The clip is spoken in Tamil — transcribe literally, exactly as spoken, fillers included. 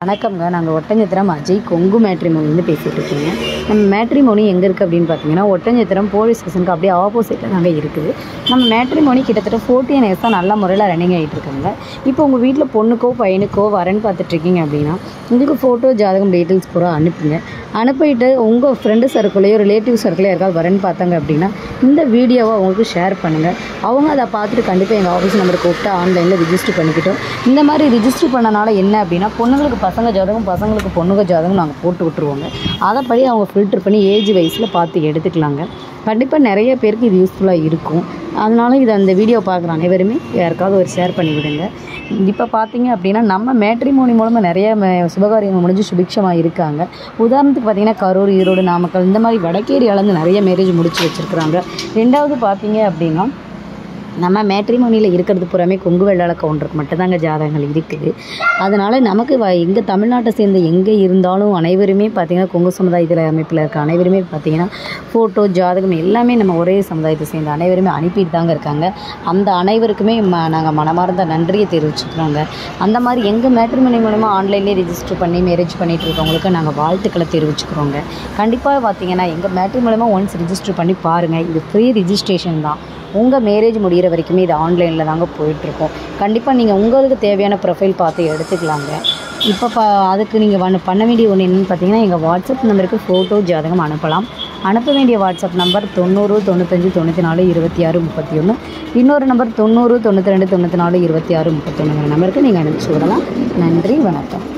வணக்கம்ங்க. நாங்கள் ஒட்டஞ்சத்திரம் அஜய் கொங்கு மேட்ரிமோனிலேருந்து பேசிகிட்டு இருக்கீங்க. நம்ம மேட்ரிமோனி எங்கே இருக்குது அப்படின்னு பார்த்தீங்கன்னா, ஒட்டஞ்சத்திரம் போலீஸ் ஸ்டேஷனுக்கு அப்படியே ஆப்போசிட்டில் நாங்கள் இருக்குது. நம்ம மேட்ரிமோனி கிட்டத்தட்ட ஃபோர்டீன் இயர்ஸாக நல்ல முறையில் ரன்னிங் ஆகிட்டு இருக்காங்க. இப்போ உங்கள் வீட்டில் பொண்ணுக்கோ பையனுக்கோ வரேன்னு பார்த்துட்ருக்கீங்க அப்படின்னா, உங்களுக்கு ஃபோட்டோ ஜாதகம் டீட்டெயில்ஸ் பூரா அனுப்புங்க. அனுப்பிட்டு உங்கள் ஃப்ரெண்டு சர்க்கிளையோ ரிலேட்டிவ் சர்க்கிளையோ யாருக்காவது வரேன்னு பார்த்தாங்க அப்படின்னா, இந்த வீடியோவை அவங்களுக்கு ஷேர் பண்ணுங்கள். அவங்க அதை பார்த்துட்டு கண்டிப்பாக எங்கள் ஆஃபீஸ் நம்பரை கூப்பிட்டு ஆன்லைனில் ரிஜிஸ்டர் பண்ணிக்கிட்டோம். இந்த மாதிரி ரிஜிஸ்டர் பண்ணனால என்ன அப்படின்னா, பொண்ணுங்களுக்கு பசங்க ஜாதகம் பசங்களுக்கு பொண்ணுங்க ஜாதகம் நாங்கள் போட்டு விட்டுருவோங்க. அதைப்படி அவங்க ஃபில்டர் பண்ணி ஏஜ் வைஸில் பார்த்து எடுத்துக்கலாங்க. கண்டிப்பாக நிறைய பேருக்கு இது யூஸ்ஃபுல்லாக இருக்கும். அதனால இதை அந்த வீடியோ பார்க்குற அனைவருமே யாருக்காவது ஒரு ஷேர் பண்ணி விடுங்க. இப்போ பார்த்தீங்க அப்படின்னா, நம்ம மேட்ரிமோனி மூலமாக நிறைய சுபகாரியங்கள் முடிஞ்சு சுபிக்ஷமாக இருக்காங்க. உதாரணத்துக்கு பார்த்தீங்கன்னா, கரூர், ஈரோடு, நாமக்கல் இந்த மாதிரி வடக்கேரியாலேருந்து நிறைய மேரேஜ் முடிச்சு வச்சுருக்குறாங்க. ரெண்டாவது பார்த்தீங்க அப்படின்னா, நம்ம மேட்ரிமோனியில் இருக்கிறது பூராமே கொங்கு வெள்ளாள கவுண்டருக்கு மட்டும்தாங்க ஜாதகங்கள் இருக்குது. அதனால் நமக்கு வ எங்கள் தமிழ்நாட்டை சேர்ந்த எங்கே இருந்தாலும் அனைவருமே பார்த்திங்கன்னா, கொங்கு சமுதாயத்தில் அமைப்பில் இருக்க அனைவருமே பார்த்திங்கன்னா ஃபோட்டோ ஜாதகம் எல்லாமே நம்ம ஒரே சமுதாயத்தை சேர்ந்த அனைவருமே அனுப்பிட்டு தாங்க இருக்காங்க. அந்த அனைவருக்குமே ம நாங்கள் மனமார்ந்த நன்றியை தெரிவிச்சுக்கிறோங்க. அந்த மாதிரி எங்கள் மேட்ரிமோனி மூலமாக ஆன்லைன்லேயே ரிஜிஸ்டர் பண்ணி மேரேஜ் பண்ணிகிட்டு இருக்கவங்களுக்கு நாங்கள் வாழ்த்துக்களை தெரிவிச்சுக்கிறோங்க. கண்டிப்பாக பார்த்திங்கன்னா, எங்கள் மேட்ரிமோனி மூலமாக ஒன்ஸ் ரிஜிஸ்டர் பண்ணி பாருங்கள். இது ஃப்ரீ ரிஜிஸ்ட்ரேஷன் தான். உங்கள் மேரேஜ் முடிகிற வரைக்குமே இது ஆன்லைனில் தாங்க போயிட்டுருக்கோம். கண்டிப்பாக நீங்கள் உங்களுக்கு தேவையான ப்ரொஃபைல் பார்த்து எடுத்துக்கலாங்க. இப்போ ப அதுக்கு நீங்கள் வ பண்ண வேண்டிய ஒன்று என்னென்னு பார்த்தீங்கன்னா, எங்கள் வாட்ஸ்அப் நம்பருக்கு ஃபோட்டோ ஜாதகம் அனுப்பலாம். அனுப்ப வேண்டிய வாட்ஸ்அப் நம்பர் தொண்ணூறு தொண்ணூத்தஞ்சு தொண்ணூற்றி நாலு இருபத்தி ஆறு முப்பத்தி ஒன்று. இன்னொரு நம்பர் தொண்ணூறு தொண்ணூற்றி ரெண்டு தொண்ணூற்றி நாலு இருபத்தி ஆறு முப்பத்தொன்றுங்கிற நம்பருக்கு நீங்கள் அனுப்பிச்சி விடலாம். நன்றி, வணக்கம்.